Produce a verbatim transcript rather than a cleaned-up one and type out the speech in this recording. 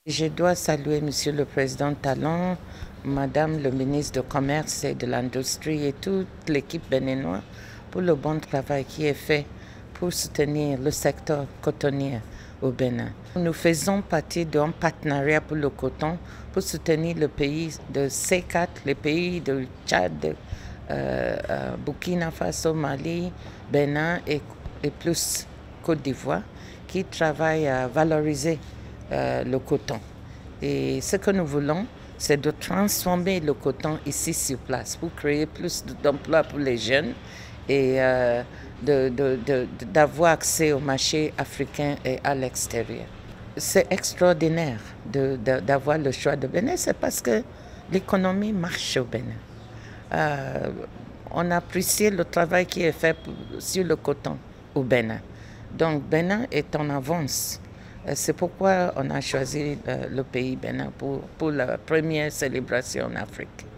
Je dois saluer Monsieur le Président Talon, Madame le ministre du Commerce et de l'Industrie et toute l'équipe béninoise pour le bon travail qui est fait pour soutenir le secteur cotonnier au Bénin. Nous faisons partie d'un partenariat pour le coton pour soutenir le pays de C quatre, les pays de Tchad, euh, euh, Burkina Faso, Mali, Bénin et, et plus Côte d'Ivoire qui travaillent à valoriser Euh, le coton. Et ce que nous voulons, c'est de transformer le coton ici sur place pour créer plus d'emplois pour les jeunes et euh, d'avoir accès au marché africain et à l'extérieur. C'est extraordinaire d'avoir le choix de Bénin, c'est parce que l'économie marche au Bénin. Euh, on apprécie le travail qui est fait pour, sur le coton au Bénin. Donc Bénin est en avance. C'est pourquoi on a choisi le pays Bénin pour, pour la première célébration en Afrique.